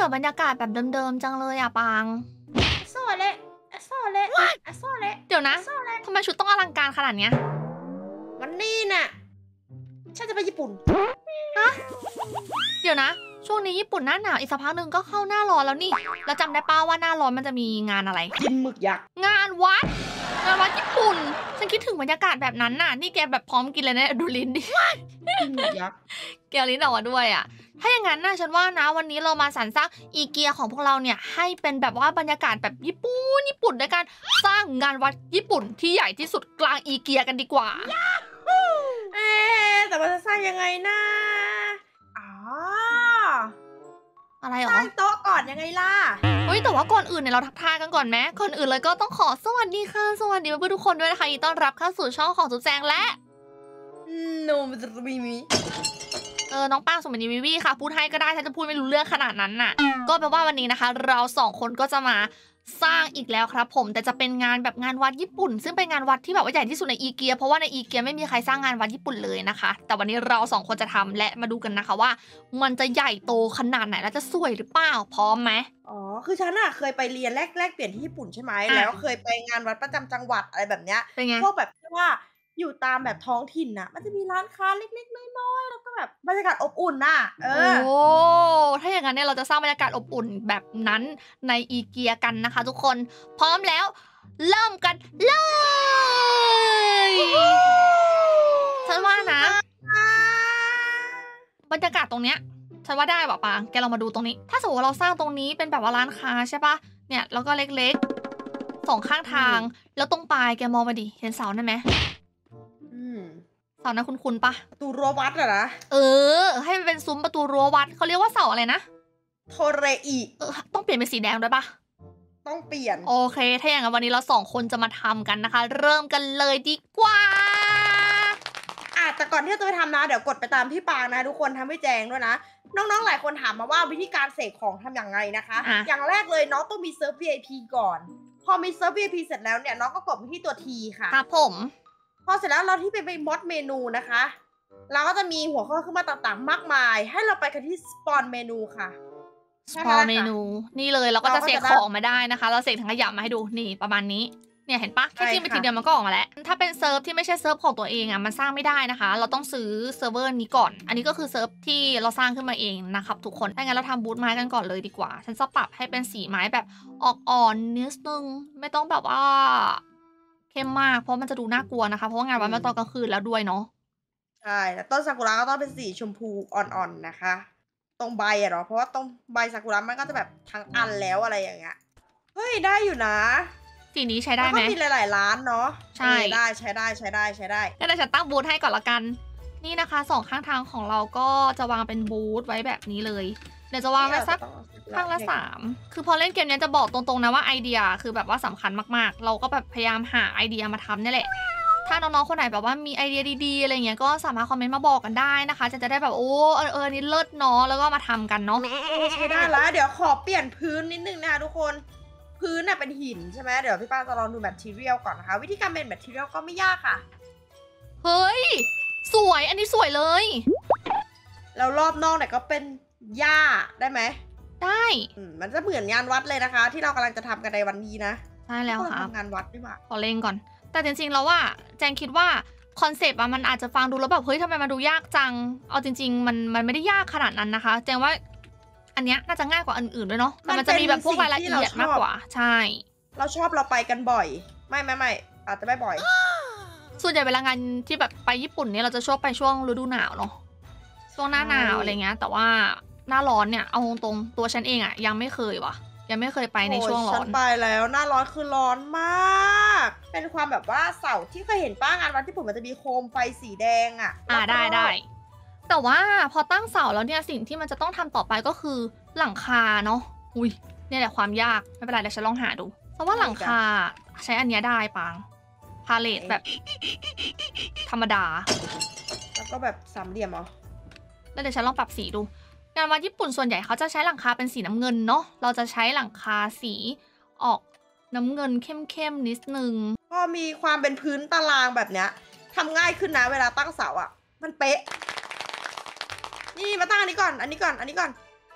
อบรรยากาศแบบเดิมๆจังเลยอะปางโซ่เละโซ่เละโซ่เละเดี๋ยวนะทำไมชุดต้องอลังการขนาดเนี้ยวันนี้น่ะฉันจะไปญี่ปุ่นฮะเดี๋ยวนะช่วงนี้ญี่ปุ่นหน้าหนาวอีกสักพักหนึ่งก็เข้าหน้าร้อนแล้วนี่แล้วจำได้ป้าว่าหน้าร้อนมันจะมีงานอะไรกินหมึกยักษ์งานวัดญี่ปุ่นฉันคิดถึงบรรยากาศแบบนั้นน่ะนี่แกแบบพร้อมกินเลยนะดูลิ้นดิกินหมึกยักษ์แกลิ้นออกมาด้วยอ่ะถ้าอย่างนั้นน่ะฉันว่านะวันนี้เรามาสรรสร้างอีเกียของพวกเราเนี่ยให้เป็นแบบว่าบรรยากาศแบบญี่ปุ่นด้วยการสร้างงานวัดญี่ปุ่นที่ใหญ่ที่สุดกลางอีเกียกันดีกว่าแต่ว่าจะสร้างยังไงนะอะไรหรอสร้างโต๊ะก่อนยังไงล่ะเฮ้ยแต่ว่าก่อนอื่นเนี่ยเราทักทายกันก่อนไหมก่อนอื่นเลยก็ต้องขอสวัสดีค่ะสวัสดีเพื่อนทุกคนด้วยนะคะยินดีต้อนรับเข้าสู่ช่องของจุ๊บแจงและโนมันจะมีน้องป้างสมัยนี้วิวีค่ะพูดให้ก็ได้ถ้าจะพูดไม่รู้เรื่องขนาดนั้นน่ะก็แปลว่าวันนี้นะคะเรา2คนก็จะมาสร้างอีกแล้วครับผมแต่จะเป็นงานแบบงานวัดญี่ปุ่นซึ่งเป็นงานวัดที่แบบว่าใหญ่ที่สุดในอีเกียเพราะว่าในอีเกียไม่มีใครสร้างงานวัดญี่ปุ่นเลยนะคะแต่วันนี้เรา2คนจะทำและมาดูกันนะคะว่ามันจะใหญ่โตขนาดไหนและจะสวยหรือเปล่าพร้อมไหมคือฉันอะเคยไปเรียนแลกเปลี่ยนที่ญี่ปุ่นใช่ไหมแล้วเคยไปงานวัดประจำจังหวัดอะไรแบบเนี้ยเป็นไงพวกแบบที่ว่าอยู่ตามแบบท้องถิ่นน่ะมันจะมีร้านค้าเล็กๆน้อยๆแล้วก็แบบบรรยากาศอบอุ่นน่ะโอ้ถ้าอย่างนั้นเนี่ยเราจะสร้างบรรยากาศอบอุ่นแบบนั้นในอีเกียกันนะคะทุกคนพร้อมแล้วเริ่มกันเลยฉันว่านะบรรยากาศตรงเนี้ยฉันว่าได้ป่ะปางแกลองมาดูตรงนี้ถ้าสมมติว่าเราสร้างตรงนี้เป็นแบบว่าร้านค้าใช่ปะเนี่ยแล้วก็เล็กๆ2ข้างทางแล้วตรงปลายแกมองมาดิเห็นเสานั่นไหมเสานะคุณปะประตูรั้ววัดเหรอนะให้มันเป็นซุ้มประตูรั้ววัดเขาเรียกว่าเสาอะไรนะโทเรอิต้องเปลี่ยนเป็นสีแดงด้วยปะต้องเปลี่ยนโอเคถ้าอย่างนั้นวันนี้เรา2คนจะมาทำกันนะคะเริ่มกันเลยดีกว่าแต่ก่อนที่จะไปทำนะเดี๋ยวกดไปตามพี่ปางนะทุกคนทำให้แจงด้วยนะน้องๆหลายคนถามมาว่าวิธีการเสกของทำอย่างไรนะคะอย่างแรกเลยน้องต้องมีเซิร์ฟ VIP ก่อนพอมีเซิร์ฟ VIP เสร็จแล้วเนี่ยน้องก็กดไปที่ตัว T ค่ะครับผมพอเสร็จแล้วเราที่ไปมอดเมนูนะคะเราก็จะมีหัวข้อขึ้นมาต่างๆมากมายให้เราไปกันที่สปอนเมนูค่ะสปอนเมนูนี่เลยเราก็จะเสกของมาได้นะคะเราเสกถังขยะมาให้ดูนี่ประมาณนี้เนี่ยเห็นปะแค่จิ้มไปทีเดียวมันก็ออกมาแล้วถ้าเป็นเซิร์ฟที่ไม่ใช่เซิร์ฟของตัวเองอ่ะมันสร้างไม่ได้นะคะเราต้องซื้อเซิร์ฟเวอร์นี้ก่อนอันนี้ก็คือเซิร์ฟที่เราสร้างขึ้นมาเองนะครับทุกคนถ้างั้นเราทำบูธไม้กันก่อนเลยดีกว่าฉันจะปรับให้เป็นสีไม้แบบออกอ่อนนิดนึงไม่ต้องแบบว่าเข้มมากเพราะมันจะดูน่ากลัวนะคะเพราะว่างานวันมันตอนกลางคืนแล้วด้วยเนาะใช่แต่ต้นซากุระก็ต้องเป็นสีชมพูอ่อนๆนะคะตรงใบอะเนาะเพราะว่าตรงใบซากุระมันก็จะแบบทั้งอันแล้วอะไรอย่างเงี้ยเฮ้ยได้อยู่นะสีนี้ใช้ได้ไหมก็มีหลายๆร้านเนาะใช่ได้ใช้ได้งั้นเดี๋ยวฉันตั้งบูธให้ก่อนละกันนี่นะคะ2ข้างทางของเราก็จะวางเป็นบูธไว้แบบนี้เลยเดี๋ยวจะวางไว้สักข้างละ3คือพอเล่นเกมนี้จะบอกตรงๆนะว่าไอเดียคือแบบว่าสำคัญมากๆเราก็แบบพยายามหาไอเดียมาทำนี่แหละถ้าน้องๆคนไหนแบบว่ามีไอเดียดีๆอะไรเงี้ยก็สามารถคอมเมนต์มาบอกกันได้นะคะจะได้แบบโอ้นี่เลิศเนาะแล้วก็มาทำกันเนาะใช่ได้แล้วเดี๋ยวขอเปลี่ยนพื้นนิดนึงนะคะทุกคนพื้นน่ะเป็นหินใช่ไหมเดี๋ยวพี่ป้าจะลองดูแมททีเรียลก่อนนะคะวิธีการเป็นแมททีเรียลก็ไม่ยากค่ะเฮ้ยสวยอันนี้สวยเลยแล้วรอบนอกเนี่ยก็เป็นหญ้าได้ไหมได้มันจะเหมือนงานวัดเลยนะคะที่เรากำลังจะทำกันในวันนี้นะใช่แล้วค่ะทำงานวัดดีกว่าขอเล่นก่อนแต่จริงๆแล้วว่าแจงคิดว่าคอนเซปต์มันอาจจะฟังดูแล้วแบบเฮ้ยทำไมมันดูยากจังเอาจริงๆมันไม่ได้ยากขนาดนั้นนะคะแจงว่าอันเนี้ยน่าจะง่ายกว่าอันอื่นด้วยเนาะแต่มันจะมีแบบพวกรายละเอียดมากกว่าใช่เราไปกันบ่อยไม่อาจจะไม่บ่อยส่วนใหญ่เวลางานที่แบบไปญี่ปุ่นเนี่ยเราจะชอบไปช่วงฤดูหนาวเนาะช่วงหน้าหนาวอะไรเงี้ยแต่ว่าหน้าร้อนเนี่ยเอาตรงตัวฉันเองอะยังไม่เคยไปในช่วงร้อนฉันไปแล้วหน้าร้อนคือร้อนมากเป็นความแบบว่าเสาที่เคยเห็นป้างานวัดญี่ปุ่นมันจะมีโคมไฟสีแดงอะได้แต่ว่าพอตั้งเสาแล้วเนี่ยสิ่งที่มันจะต้องทำต่อไปก็คือหลังคาเนาะอุ้ยเนี่ยแหละความยากไม่เป็นไรเดี๋ยวฉันลองหาดูเพราะว่าหลังคาใช้อันนี้ได้ปังพาเลทแบบธรรมดาแล้วก็แบบสามเหลี่ยมเหรอแล้วเดี๋ยวฉันลองปรับสีดูงานวัดญี่ปุ่นส่วนใหญ่เขาจะใช้หลังคาเป็นสีน้ำเงินเนาะเราจะใช้หลังคาสีออกน้ำเงินเข้มๆนิดนึงก็มีความเป็นพื้นตารางแบบเนี้ยทำง่ายขึ้นนะเวลาตั้งเสาอ่ะมันเป๊ะนี่มาตั้งอันนี้ก่อน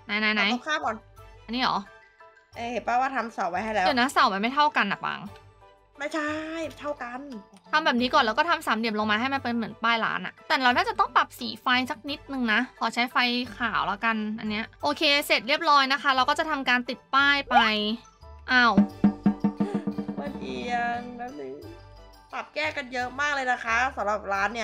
ไหนข้ามก่อนอันนี้เหรอเห็นป่ะว่าทำเสาไว้ให้แล้วเดี๋ยวนะเสามันไม่เท่ากันนะปังไม่ใช่เท่ากันทำแบบนี้ก่อนแล้วก็ทำสามเหลี่ยมลงมาให้มันเป็นเหมือนป้ายร้านอะแต่เราน่าจะต้องปรับสีไฟสักนิดนึงนะขอใช้ไฟขาวแล้วกันอันเนี้ยโอเคเสร็จเรียบร้อยนะคะเราก็จะทำการติดป้ายไปอ้าวมันเอียงนั่นเองปรับแก้กันเยอะมากเลยนะคะสำหรับร้านเนี่ย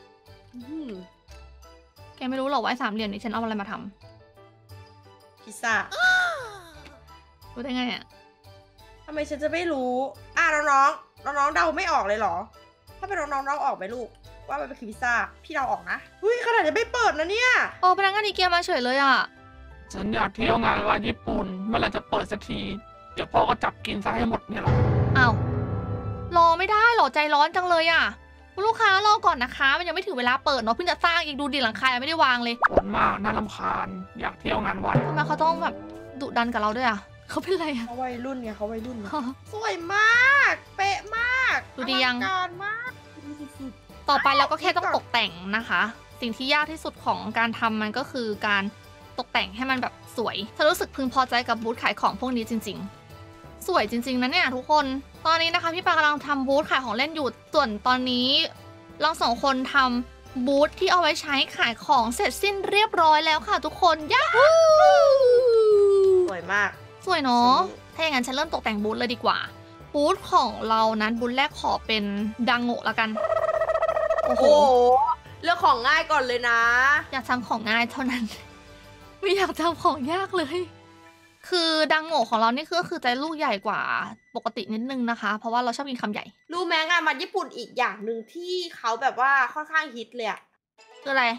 แกไม่รู้หรอว่าไอ้สามเหลี่ยมนี้ฉันเอาอะไรมาทำพิซซ่ารู้ได้ไงอะทำไมฉันจะไม่รู้น้องเดาไม่ออกเลยเหรอถ้าเป็นน้องเดาออกไหมลูกว่ามันเป็นพิซซ่าพี่เดาออกนะขนาดจะไม่เปิดนะเนี่ยพนักงานอีเกียมาเฉยเลยอะฉันอยากเที่ยวงานร้านญี่ปุ่นเมื่อไหร่จะเปิดสักทีเดี๋ยวพ่อก็จับกินซะให้หมดเนี่ยหรออ้าวรอไม่ได้หรอใจร้อนจังเลยอะลูกค้ารอก่อนนะคะมันยังไม่ถึงเวลาเปิดเนาะเพิ่งจะสร้างอีกดูดิหลังคาไม่ได้วางเลยฝนมากน่ารำคาญอยากเที่ยวงานวัดทำไมเขาต้องแบบดุดันกับเราด้วยอะเขาเป็นไรอะเขาวัยรุ่นไงเขาวัยรุ่นสวยมากเป๊ะมากดูดียังการมากต่อไปเราก็แค่ต้องตกแต่งนะคะสิ่งที่ยากที่สุดของการทำมันก็คือการตกแต่งให้มันแบบสวยฉันรู้สึกพึงพอใจกับบูธขายของพวกนี้จริงๆสวยจริงๆนะเนี่ยทุกคนตอนนี้นะคะพี่ปากำลังทำบูธขายของเล่นอยู่ส่วนตอนนี้เราสองคนทำบูธที่เอาไว้ใช้ขายของเสร็จสิ้นเรียบร้อยแล้วค่ะทุกคนยาฮูสวยมากสวยเนาะถ้าอย่างนั้นฉันเริ่มตกแต่งบูธเลยดีกว่าบูธของเรานั้นบูธแรกขอเป็นดังโง่ละกันโอ้โหเลือกของง่ายก่อนเลยนะอยากทำของง่ายเท่านั้นไม่อยากทำของยากเลยคือดังโง่ของเรานี่คือใจลูกใหญ่กว่าปกตินิดนึงนะคะเพราะว่าเราชอบกินคำใหญ่รู้ไหมงานมาญี่ปุ่นอีกอย่างหนึ่งที่เขาแบบว่าค่อนข้างฮิตเลยอะคืออะไร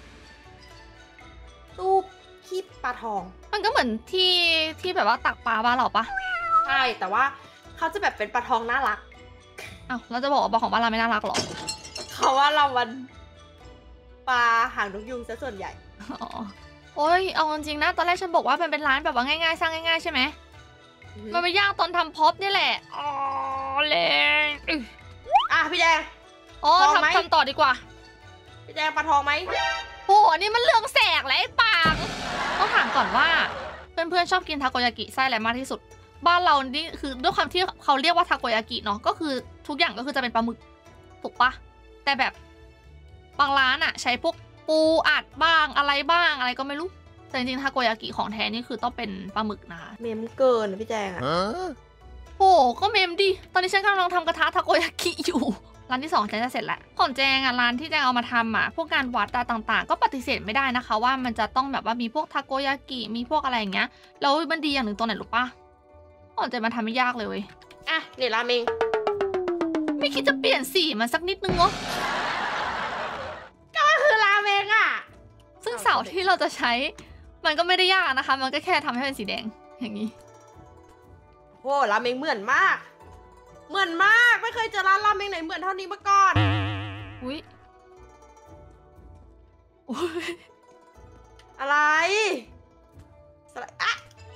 รูปขี้ปลาทองมันก็เหมือนที่แบบว่าตักปลาบ้านเราปะใช่แต่ว่าเขาจะแบบเป็นปลาทองน่ารักอ้าวเราจะบอกว่าปลาของบ้านเราไม่น่ารักหรอเขาว่าเรามันปลาหางนกยูงซะส่วนใหญ่โอ้ยเอาจริงๆนะตอนแรกฉันบอกว่ามันเป็นร้านแบบว่าง่ายๆสร้างง่ายๆใช่ไหมมันไม่ยากตอนทำพ็อปนี่แหละอ๋อเลยพี่แดงทำต่อดีกว่าพี่แดงปลาทองไหมโหนี่มันเรื่องแสกและไอ้ปางต้องถามก่อนว่าเพื่อนๆชอบกินทาโกยากิไส้อะไรมากที่สุดบ้านเรานี่คือด้วยความที่เขาเรียกว่าทาโกยากิเนาะก็คือทุกอย่างก็คือจะเป็นปลาหมึกถูกปะแต่แบบบางร้านอะใช้พวกปูอัดบ้างอะไรบ้างอะไรก็ไม่รู้แต่จริงๆทาโกยากิของแท้นี่คือต้องเป็นปลาหมึกนะคะเมมเกินพี่แจงอะโอ้ก็เมมดิตอนนี้ฉันกำลังทำกระทะทาโกยากิอยู่ร้านที่2จะเสร็จแล้วของแจงอะร้านที่แจงเอามาทำอะพวกงานวัดต่างๆก็ปฏิเสธไม่ได้นะคะว่ามันจะต้องแบบว่ามีพวกทาโกยากิมีพวกอะไรอย่างเงี้ยแล้วมันดีอย่างหนึ่งตรงไหนรู้ปะของแจงมันทำไม่ยากเลยเนี่ยราเมงไม่คิดจะเปลี่ยนสีมันสักนิดนึงวะก็คือราเมงอะซึ่งเสาที่เราจะใช้มันก็ไม่ได้ยากนะคะมันก็แค่ทำให้เป็นสีแดงอย่างนี้โอ้ราเมงเหมือนมากไม่เคยเจอร้านราเมงไหนเหมือนเท่านี้มาก่อนอุ้ยอะไรสไลด์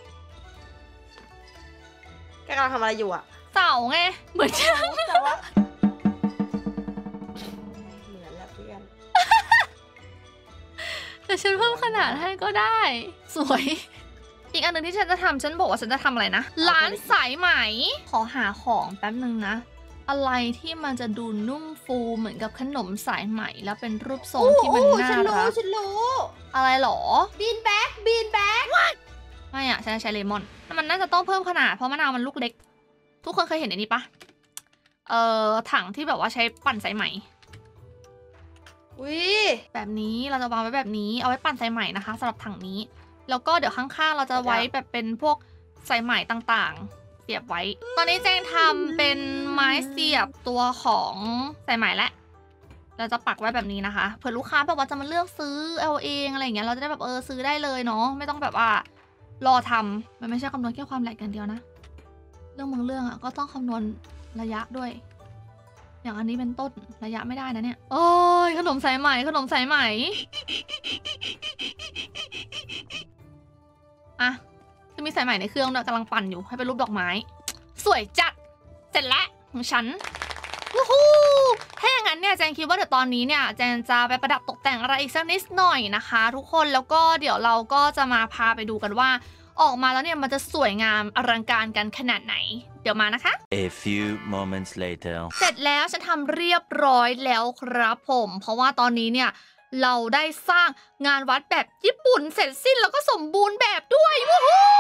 แกกำลังทำอะไรอยู่อะเสาไงเหมือนจังแต่ว่าเหมือนแล้วเพื่อนแต่ฉันเพิ่มขนาดให้ก็ได้สวยอีกอันหนึ่งที่ฉันจะทำฉันบอกว่าฉันจะทำอะไรนะร้านสายไหมขอหาของแป๊บนึงนะอะไรที่มันจะดูนุ่มฟูเหมือนกับขนมสายไหมแล้วเป็นรูปทรงที่มันน่ารักฉันรู้อะไรหรอบีนแบ็กไม่อะฉันใช้เลมอนมันน่าจะต้องเพิ่มขนาดเพราะมะนาวมันลูกเล็กทุกคนเคยเห็นอันนี้ปะถังที่แบบว่าใช้ปั่นสายไหมแบบนี้เราจะวางไว้แบบนี้เอาไว้ปั่นสายไหมนะคะสำหรับถังนี้แล้วก็เดี๋ยวข้างๆเราจะไว้แบบเป็นพวกสายไหมต่างๆเสียบไว้ตอนนี้แจงทำเป็นไม้เสียบตัวของสายไหมและเราจะปักไว้แบบนี้นะคะเผื่อลูกค้าแบบว่าจะมาเลือกซื้อเอาเองอะไรอย่างเงี้ยเราจะได้แบบซื้อได้เลยเนาะไม่ต้องแบบว่ารอทำมันไม่ใช่คำนวณแค่ความแหลกกันเดียวนะเรื่องบางเรื่องอ่ะก็ต้องคำนวณระยะด้วยอย่างอันนี้เป็นต้นระยะไม่ได้นะเนี่ยโอ้ยขนมสายไหมอะจะมีสายไหมในเครื่องด้วยกำลังปั่นอยู่ให้เป็นรูปดอกไม้สวยจัดเสร็จแล้วของฉันวู้ฮู้ถ้าอย่างนั้นเนี่ยแจงคิดว่าเดี๋ยวตอนนี้เนี่ยแจงจะไปประดับตกแต่งอะไรอีกสักนิดหน่อยนะคะทุกคนแล้วก็เดี๋ยวเราก็จะมาพาไปดูกันว่าออกมาแล้วเนี่ยมันจะสวยงามอลังการกันขนาดไหนเดี๋ยวมานะคะ A few moments later เสร็จแล้วฉันทำเรียบร้อยแล้วครับผมเพราะว่าตอนนี้เนี่ยเราได้สร้างงานวัดแบบญี่ปุ่นเสร็จสิ้นแล้วก็สมบูรณ์แบบด้วยวู้ฮู้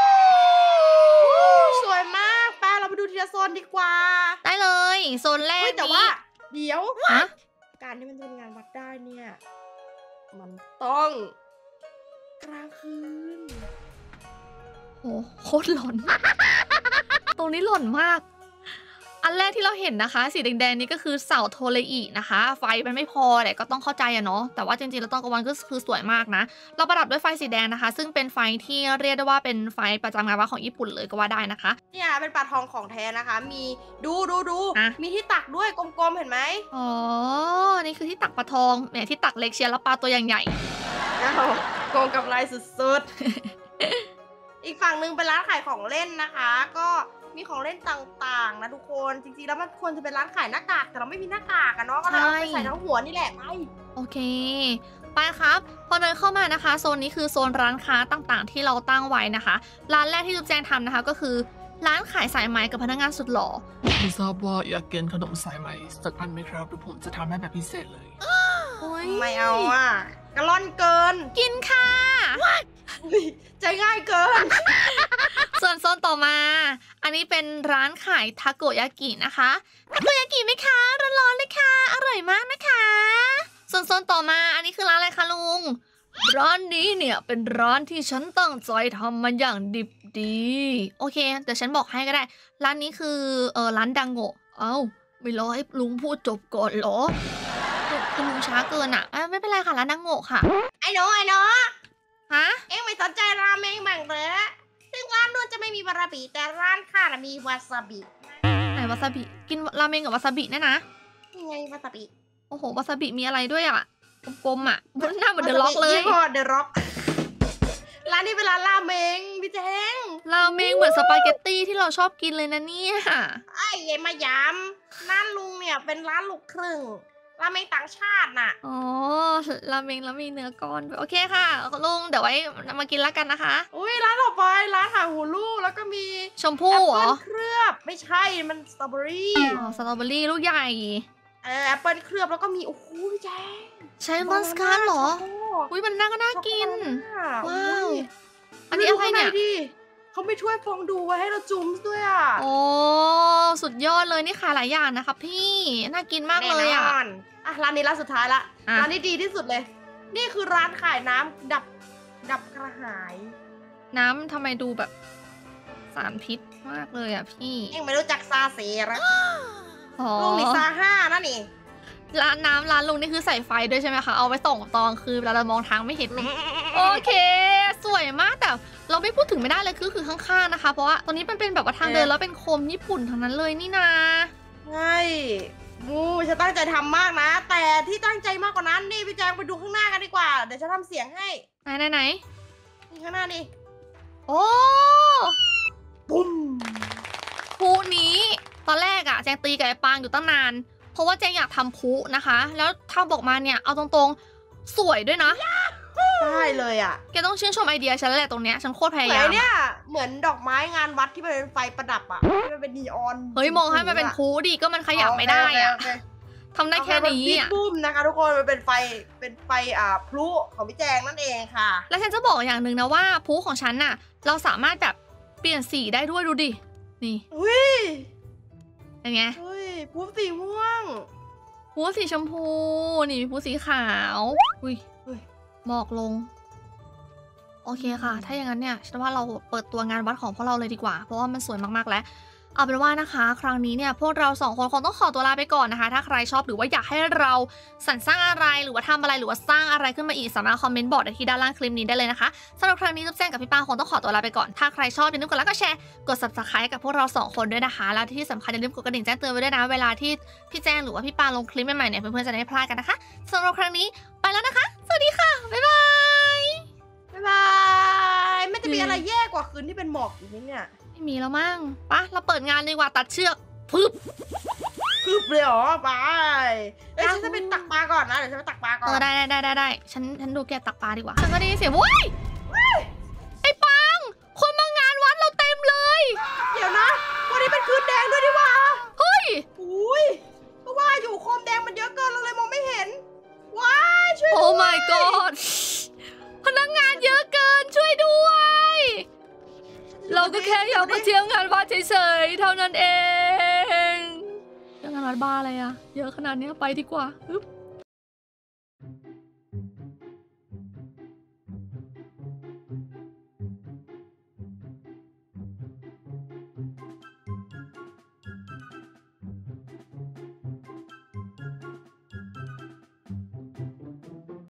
สวยมากแป้เราไปดูทีละโซนดีกว่าได้เลยโซนแรกแต่นี้ว่าเดี๋ยวฮะการที่มันจะเป็นงานวัดได้เนี่ยมันต้องกลางคืนโอ้โคตรหลอน ตรงนี้หลอนมาก อันแรกที่เราเห็นนะคะสีแดงๆนี่ก็คือเสาโทเลอินะคะไฟมันไม่พอแหละก็ต้องเข้าใจอะเนาะแต่ว่าจริงๆแล้วตอนกลางวันก็คือสวยมากนะเราประดับด้วยไฟสีแดงนะคะ ซึ่งเป็นไฟที่เรียกได้ว่าเป็นไฟประจำงานวัดของญี่ปุ่นเลยก็ว่าได้นะคะเนี่ยเป็นปลาทองของแท้นะคะ มีดูอะมีที่ตักด้วยกลมๆเห็นไหมอ๋อนี่คือที่ตักปลาทองเนี่ยที่ตักเล็กเชียร์แล้วปลาตัวอย่างใหญ่อ้าวโกงกำไรสุดๆ อีกฝั่งหนึ่งเป็นร้านขายของเล่นนะคะ ก็มีของเล่นต่างๆนะทุกคนจริงๆแล้วมันควรจะเป็นร้านขายหน้ากากแต่เราไม่มีหน้ากากอะเนาะก็เลยเอาไปใส่ทั้งหัวนี่แหละไปโอเคไปครับพอเดินเข้ามานะคะโซนนี้คือโซนร้านค้าต่างๆ ที่เราตั้งไว้นะคะร้านแรกที่จุ๊บแจงทำนะคะก็คือร้านขายสายไหมกับพนักงานสุดหล่อไม่ทราบว่าอยากกินขนมสายไหมสักอันไหมครับหรือผมจะทำให้แบบพิเศษเลยไม่เอาอ่ะกระล่อนเกินกินค่ะใจง่ายเกินส่วนโซนต่อมา อันนี้เป็นร้านขายทาโกยากินะคะทาโกยากิไหมคะร้อนๆเลยค่ะอร่อยมากนะคะส่วนโซนต่อมาอันนี้คือร้านอะไรคะลุงร้านนี้เนี่ยเป็นร้านที่ฉันตั้งใจทำมาอย่างดิบดีโอเคเดี๋ยวฉันบอกให้ก็ได้ร้านนี้คือร้านดังโงะเอ้าไม่รอให้ลุงพูดจบก่อนเหรอคุณลุงช้าเกินอ่ะไม่เป็นไรค่ะร้านดังโงะค่ะไอ้หนูฮะเอ็งไม่สนใจราเมงบ้างเลยซึ่งร้านนู้นจะไม่มีวาซาบิแต่ร้านข้าน่ะมีวาซาบิไหนวาซาบิกินราเมงกับวาซาบิเนี่ยนะนี่ไงวาซาบิโอ้โหวาซาบิมีอะไรด้วยอ่ะกลมๆอ่ะหน้าเหมือนเดอะล็อกเลยยี่ห้อเดอะล็อกร้านนี้เป็นร้านราเมงพี่แจงราเมงเหมือนสปาเกตตี้ที่เราชอบกินเลยนะเนี่ยไอ้เย็นมายามร้านลุงเนี่ยเป็นร้านลูกครึ่งราเมงต่างชาติน่ะอ๋อราเมงแล้วมีเนื้อก้อนด้วยโอเคค่ะลุงเดี๋ยวไว้มากินแล้วกันนะคะอุ้ยร้านต่อไปร้านหางหูลูกแล้วก็มีชมพู่เหรอแอปเปิ้ลเคลือบไม่ใช่มันสตรอเบอรี่อ๋อสตรอเบอรี่ลูกใหญ่แอปเปิ้ลเคลือบแล้วก็มีโอ้โหพี่แจงใช้มอนสคาร์เหรอ อุ้ยมันน่าก็น่ากิน ว้าว อันนี้อะไรเนี่ยเขาไม่ช่วยฟองดูไว้ให้เราจุ่มด้วยอ่ะโอ้สุดยอดเลยนี่ขายหลายอย่างนะครับพี่น่ากินมากเลยอ่ะแน่นอนอ่ะร้านนี้ร้านสุดท้ายละอ่ะร้านนี้ดีที่สุดเลย นี่คือร้านขายน้ำดับกระหายน้ำทำไมดูแบบสารพิษมากเลยอ่ะพี่เอ็งไม่รู้จักซาเซระอ๋อลุงนี่ซาห้านั่นนี่ร้านน้ำร้านลุงนี่คือใส่ไฟด้วยใช่ไหมคะ เอาไว้ส่องตอนคือเวลาเรามองทางไม่เห็น โอเค สวยมากแต่เราไม่พูดถึงไม่ได้เลยคือข้างๆนะคะ เพราะว่าตรงนี้มันเป็นแบบว่าทางเดินแล้วเป็นโคมญี่ปุ่นทั้งนั้นเลยนี่นาใช่มูฉันตั้งใจทำมากนะ แต่ที่ตั้งใจมากกว่านั้นนี่พี่แจงไปดูข้างหน้ากันดีกว่า เดี๋ยวฉันทำเสียงให้ไหนไหนนี่ข้างหน้านี่โอ้ปุ้มภูนี้ตอนแรกอะแจงตีกับไอ้ปางอยู่ตั้งนาน เพราะว่าแจงอยากทำภูนะคะ แล้วทำบอกมาเนี่ยเอาตรงๆสวยด้วยนะได้เลยอ่ะแกต้องชื่นชมไอเดียฉันแหละตรงเนี้ยฉันโคตรพเหยามือนยามเนี่ยเหมือนดอกไม้งานวัดที่มันเป็นไฟประดับอ่ะที่มันเป็นนีออนเฮ้ยมองให้มันเป็นภูดิก็มันขยับไม่ได้อะโเคทำได้แค่นี้เอาไปอะบุ้มนะคะทุกคนมันเป็นไฟพลุของพี่แจงนั่นเองค่ะแล้วฉันจะบอกอย่างหนึ่งนะว่าภูของฉันน่ะ เราสามารถแบบเปลี่ยนสีได้ด้วยดูดินี่อุ้ยเป็นไงเฮ้ยพลุสีม่วงภูสีชมพูนี่มีภูสีขาวอุ้ยเฮ้ยหมอกลง โอเคค่ะ ถ้าอย่างนั้นเนี่ยฉันว่าเราเปิดตัวงานวัดของพวกเราเลยดีกว่า เพราะว่ามันสวยมากๆแล้ว เอาเป็นว่านะคะ ครั้งนี้เนี่ยพวกเราสองคนคงต้องขอตัวลาไปก่อนนะคะ ถ้าใครชอบหรือว่าอยากให้เราสรรสร้างอะไรหรือว่าทำอะไรหรือว่าสร้างอะไรขึ้นมาอีกสามารถคอมเมนต์บอกได้ที่ด้านล่างคลิปนี้ได้เลยนะคะสำหรับครั้งนี้จุ๊บแจงกับพี่ปาคงต้องขอตัวลาไปก่อนถ้าใครชอบอย่าลืมกดไลค์กดแชร์กด subscribe กับพวกเราสองคนด้วยนะคะแล้วที่สำคัญอย่าลืมกดกระดิ่งแจ้งเตือนไว้ด้วยนะเวลาที่พี่แจงหรือว่าพี่ปาลงคลิปใหม่ๆเนี่ยเพื่อนๆจะได้ไม่พลาดกันนะคะสำหรับครั้งนี้ไปแล้วนะคะสวัสดีค่ะบ๊ายบายบ๊ายบายไม่จะมีอะไรแย่กว่าคืนที่เป็นหมอกอีกไหมเนี่ยไม่มีแล้วมั้งปะเราเปิดงานดีกว่าตัดเชือกปึ๊บคืบเลยเหรอไปเอ้ยฉันจะไปตักปลาก่อนนะเดี๋ยวฉันไปตักปลาก่อนได้ฉันดูแกตักปลาดีกว่าฉันก็ได้ยินเสียงว้ายไอ้ปังคนมางานวัดเราเต็มเลยเดี๋ยวนะวันนี้เป็นคืนแดงด้วยดิวะเฮ้ยอุ้ยก็ว่าอยู่โคมแดงมันเยอะเกินเราเลยมองไม่เห็นว้ายช่วยโอ้ด้วย my god พนักงานเยอะเกินช่วยด้วย เราก็แค่อยากมาเที่ยวงานวัดเฉยๆเท่านั้นเองเที่ยวงานวัดบ้าอะไรอะเยอะขนาดนี้ไปดีกว่าฮึบ